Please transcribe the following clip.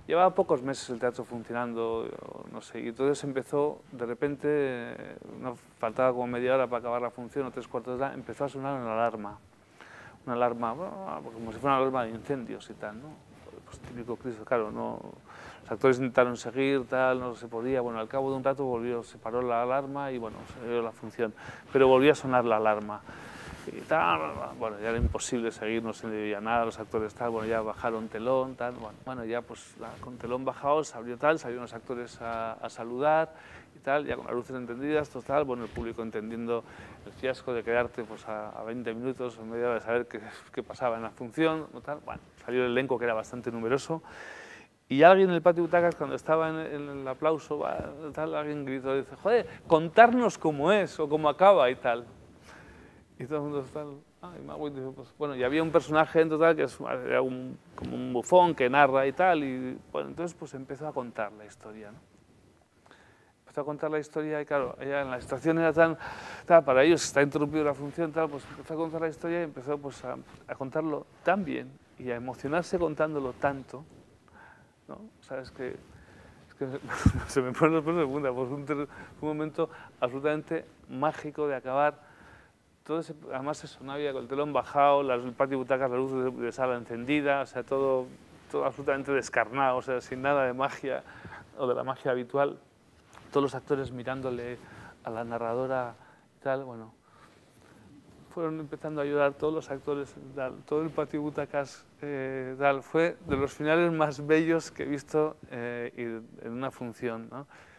Llevaba pocos meses el teatro funcionando, no sé, y entonces empezó, de repente, no faltaba como media hora para acabar la función, o 3 cuartos de hora, empezó a sonar una alarma, como si fuera una alarma de incendios y tal, ¿no? Pues típico Cristo, claro, no, los actores intentaron seguir, tal, no se podía, bueno, al cabo de un rato volvió, se paró la alarma y bueno, se dio la función, pero volvió a sonar la alarma. Y tal, bueno, ya era imposible seguir, no se veía nada, los actores tal, bueno, ya bajaron telón, tal, bueno, ya pues con telón bajado se abrió tal, salieron los actores a saludar y tal, ya con las luces encendidas, total, bueno, el público entendiendo el fiasco de quedarte pues a 20 minutos o media hora de saber qué pasaba en la función, tal, bueno, salió el elenco que era bastante numeroso y alguien en el patio de butacas, cuando estaba en el aplauso, tal, alguien gritó, dice, joder, contarnos cómo es o cómo acaba y tal. Y todo el mundo está, y Magui dice, pues bueno, y había un personaje en total que era como un bufón que narra y tal, y bueno, entonces pues empezó a contar la historia, ¿no? Empezó a contar la historia y claro, ella en la estación era tal, para ellos está interrumpido la función, tal, pues empezó a contar la historia y empezó pues a contarlo tan bien y a emocionarse contándolo tanto, ¿no? Sabes que es que se me pone los pelos de punta, pues fue un momento absolutamente mágico de acabar. Todo además eso, no había con el telón bajado, el patio de butacas, la luz de sala encendida, o sea, todo absolutamente descarnado, o sea, sin nada de magia o de la magia habitual. Todos los actores mirándole a la narradora y tal, bueno, fueron empezando a ayudar todos los actores, todo el patio de butacas, fue de los finales más bellos que he visto en una función, ¿no?